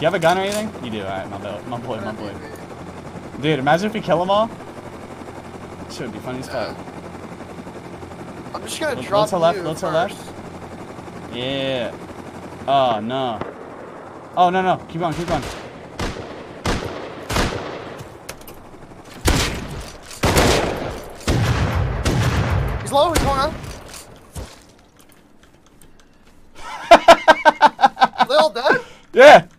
you have a gun or anything? You do. Alright, my boy. Dude, imagine if we kill them all. Shit would be funny as fuck. I'm just gonna drop you Little to left. Yeah. Oh, no. Oh, no. Keep going. He's low, he's going on. They all dead? Yeah.